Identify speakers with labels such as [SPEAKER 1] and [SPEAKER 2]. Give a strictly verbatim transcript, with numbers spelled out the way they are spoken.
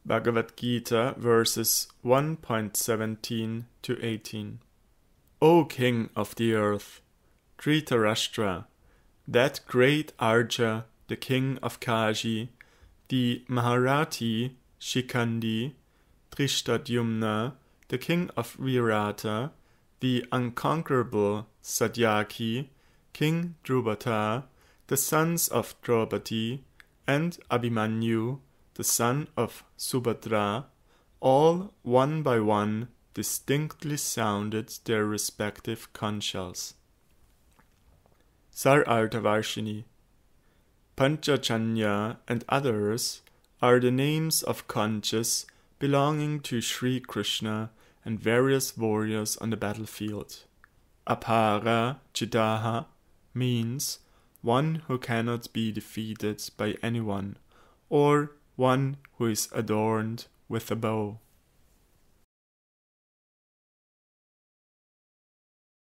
[SPEAKER 1] Bhagavad Gita, verses one point seventeen to eighteen. O King of the earth, Dhritarashtra, that great Arja, the king of Kashi, the Maharathi Shikandi, Drishtadyumna, the king of Virata, the unconquerable Satyaki, King Drupata, the sons of Draupadi, and Abhimanyu, the son of Subhadra, all one by one distinctly sounded their respective conchs. Sararthavarshini. Panchajanya and others are the names of conchs belonging to Shri Krischna and various warriors on the battlefield. Apara Chidaha means one who cannot be defeated by anyone, or one who is adorned with a bow.